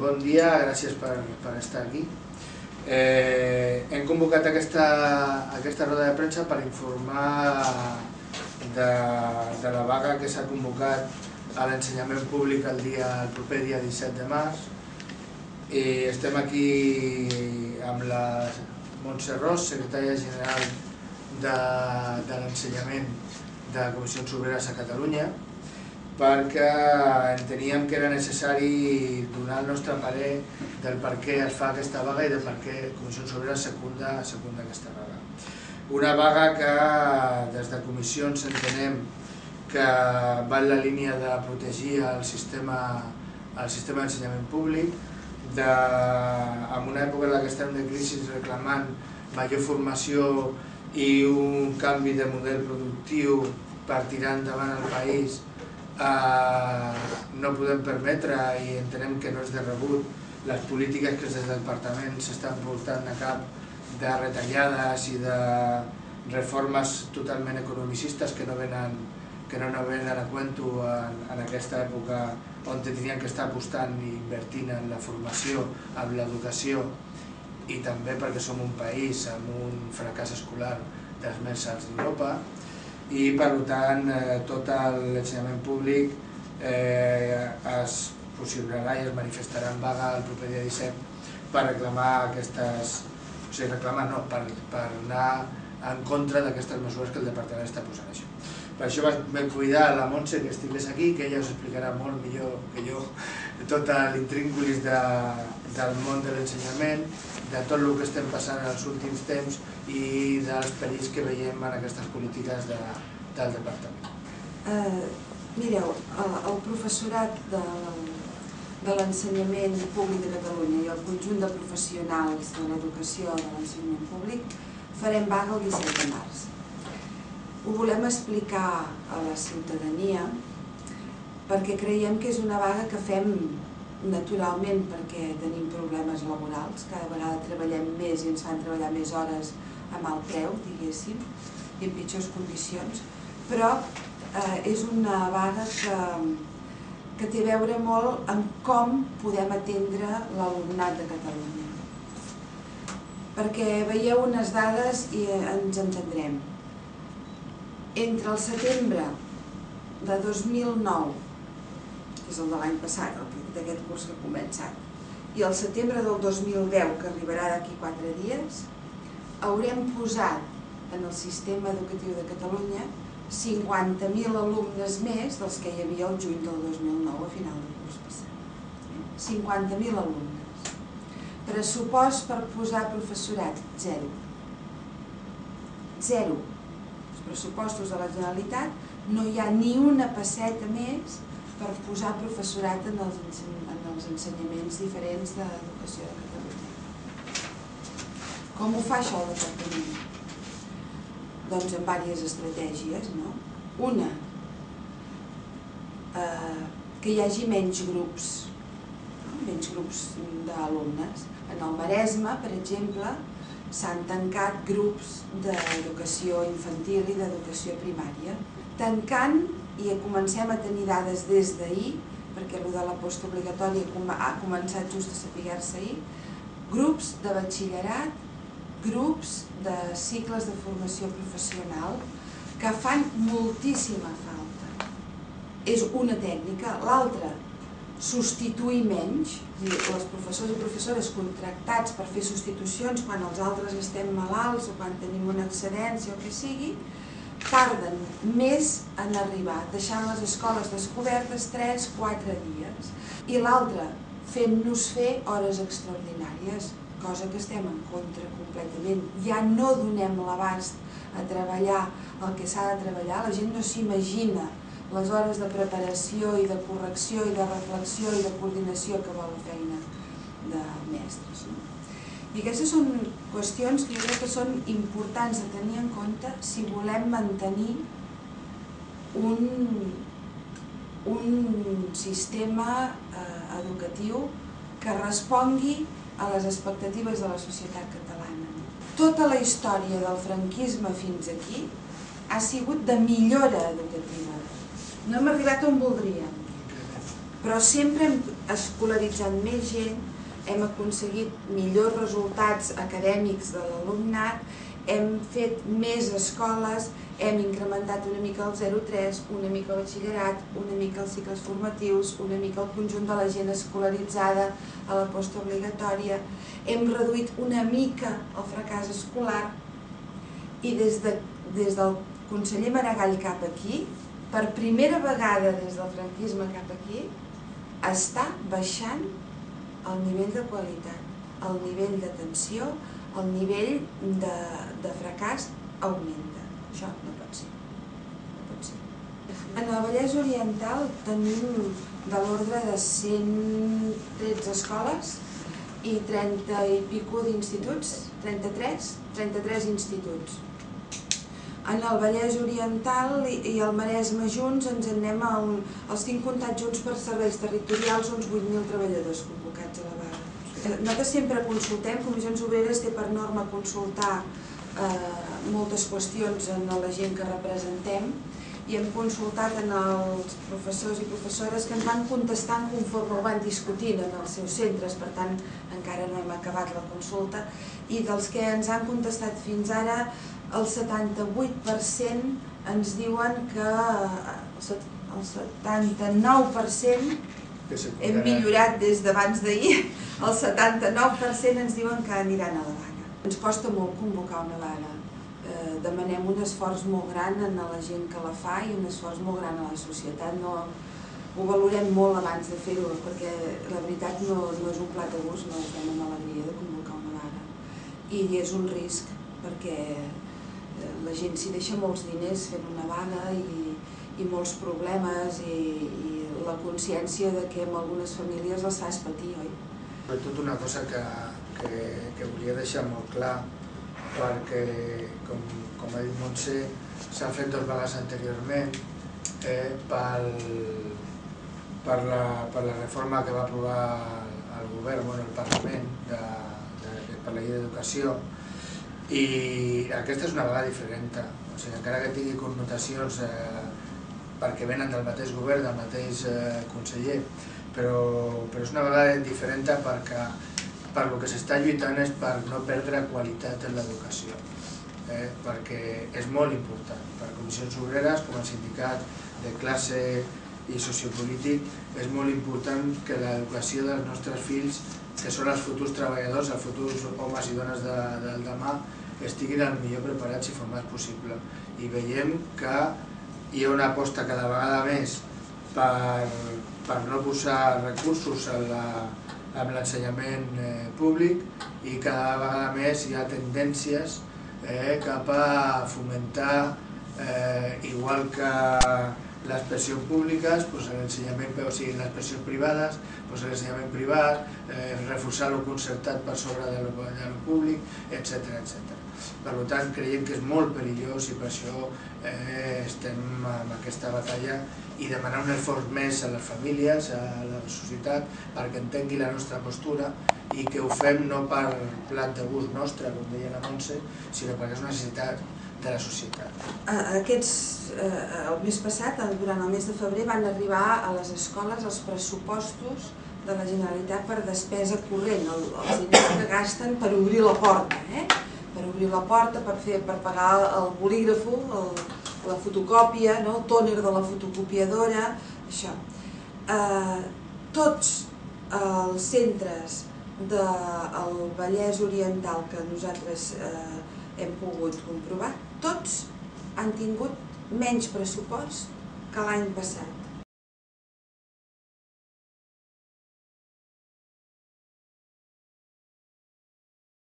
Bon dia, gràcies per estar aquí. Hem convocat aquesta roda de premsa per informar de la vaga que s'ha convocat a l'ensenyament públic el proper dia 17 de març. Estem aquí amb la Montse Ros, secretària general de l'ensenyament de Comissions Obreres a Catalunya, perquè enteníem que era necessari donar el nostre parer del per què es fa aquesta vaga i del per què Comissions Obreres secunda aquesta vaga. Una vaga que des de Comissions entenem que va en la línia de protegir el sistema d'ensenyament públic, en una època en què estem de crisi reclamant major formació i un canvi de model productiu per tirar endavant el país. No podem permetre, i entenem que no és de rebut, les polítiques que des del departament s'estan portant a cap de retallades i de reformes totalment economicistes que no venen a cuento en aquesta època on tenien que estar apostant i invertint en la formació, en l'educació, i també perquè som un país amb un fracàs escolar dels més alts d'Europa. I per tant tot l'ensenyament públic es posicionarà i es manifestarà en vaga el proper dia 17 per reclamar per anar en contra d'aquestes mesures que el departament està posant això. Per això vam cuidar a la Montse que estigués aquí, que ella us explicarà molt millor que jo tot l'intríngulis del món de l'ensenyament, de tot el que estem passant en els últims temps i dels perills que veiem en aquestes polítiques del departament. Mireu, el professorat de l'ensenyament públic de Catalunya i el conjunt de professionals de l'educació de l'ensenyament públic farem vaga el 17 de març. Ho volem explicar a la ciutadania perquè creiem que és una vaga que fem naturalment perquè tenim problemes laborals, cada vegada treballem més i ens fan treballar més hores a mal preu, diguéssim, i en pitjors condicions, però és una vaga que té a veure molt amb com podem atendre l'alumnat de Catalunya. Perquè veieu unes dades i ens entendrem. Entre el setembre de 2009, que és el de l'any passat, d'aquest curs que ha començat, i el setembre del 2010, que arribarà d'aquí 4 dies, haurem posat en el sistema educatiu de Catalunya 50.000 alumnes més dels que hi havia el juny del 2009 a final del curs passat. 50.000 alumnes. Pressupost per posar professorat, zero. Zero. Els pressupostos de la Generalitat no hi ha ni una pesseta més per posar professorat en els ensenyaments diferents d'educació de Catalunya. Com ho fa això el departament? Doncs amb diverses estratègies, no? Una, que hi hagi menys grups d'alumnes. En el Maresme, per exemple, s'han tancat grups d'educació infantil i d'educació primària. Tancant, i comencem a tenir dades des d'ahir, perquè allò de la postobligatòria ha començat just a saber-se ahir, grups de batxillerat, grups de cicles de formació professional que fan moltíssima falta. És una tècnica. L'altra, substituir menys, els professors i professores contractats per fer substitucions quan els altres estem malalts o quan tenim una excedència o el que sigui, tarden més en arribar, deixant les escoles descobertes 3-4 dies. I l'altra, fent-nos fer hores extraordinàries, cosa que estem en contra completament. Ja no donem l'abast a treballar el que s'ha de treballar, la gent no s'imagina les hores de preparació i de correcció i de reflexió i de coordinació que vol la feina de mestres. I aquestes són qüestions que jo crec que són importants de tenir en compte si volem mantenir un sistema educatiu que respongui a les expectatives de la societat catalana. Tota la història del franquisme fins aquí ha sigut de millora educativa. No hem arribat on voldríem, però sempre escolaritzant més gent, hem aconseguit millors resultats acadèmics de l'alumnat, hem fet més escoles, hem incrementat una mica el 0-3, una mica el batxillerat, una mica els cicles formatius, una mica el conjunt de la gent escolaritzada a la postobligatòria, hem reduït una mica el fracàs escolar i des del conseller Maragall cap aquí, per primera vegada des del franquisme cap aquí, està baixant el nivell de qualitat, el nivell d'atenció, el nivell de fracàs augmenta. Això no pot ser. No pot ser. En el Vallès Oriental tenim de l'ordre de 113 escoles i 30 i pico d'instituts, 33 instituts. En el Vallès Oriental i el Maresme junts ens en anem els 5 comptats junts per serveis territorials, uns 8.000 treballadors convocats a la vaga. Nosaltres sempre consultem, Comissions Obreres té per norma consultar moltes qüestions en la gent que representem i hem consultat en els professors i professores que ens van contestant conforme ho van discutint en els seus centres, per tant encara no hem acabat la consulta, i dels que ens han contestat fins ara el 78% ens diuen que el 79% hem millorat des d'abans d'ahir, el 79% ens diuen que aniran a la vaga. Ens costa molt convocar una vaga. Demanem un esforç molt gran a la gent que la fa i un esforç molt gran a la societat. Ho valorem molt abans de fer-ho, perquè la veritat no és un plat de gust, no fem amb alegria de convocar una vaga. I és un risc, perquè la gent s'hi deixa molts diners fent una vaga i molts problemes i la consciència que en algunes famílies les fas patir, oi? Tot una cosa que volia deixar molt clar, perquè, com ha dit Montse, s'han fet 2 vagues anteriorment per la reforma que va aprovar el govern, el Parlament, per la llei d'educació, i aquesta és una vaga diferent, o sigui, encara que tingui connotacions perquè venen del mateix govern, del mateix conseller, però és una vegada diferent perquè per el que s'està lluitant és per no perdre qualitat en l'educació, perquè és molt important. Per Comissions Obreres, com a sindicat de classe i sociopolític, és molt important que l'educació dels nostres fills, que són els futurs treballadors, els futurs homes i dones del demà, estiguin el millor preparats i formats possible. I veiem que hi ha una aposta cada vegada més per no posar recursos en l'ensenyament públic i cada vegada més hi ha tendències cap a fomentar, igual que les pensions públiques, l'ensenyament, o sigui, les pensions privades, l'ensenyament privat, reforçar el concertat per sobre del públic, etc. Per tant, creiem que és molt perillós i per això estem en aquesta batalla i demanar un esforç més a les famílies, a la societat, perquè entengui la nostra postura i que ho fem no per plat de gust nostre, com deia la Montse, sinó perquè és una necessitat de la societat. El mes passat, durant el mes de febrer, van arribar a les escoles els pressupostos de la Generalitat per despesa corrent, els diners que gasten per obrir la porta, per obrir la porta, per pagar el bolígrafo, la fotocòpia, el tòner de la fotocopiadora, això. Tots els centres del Vallès Oriental que nosaltres hem pogut comprovar, tots han tingut menys pressupost que l'any passat.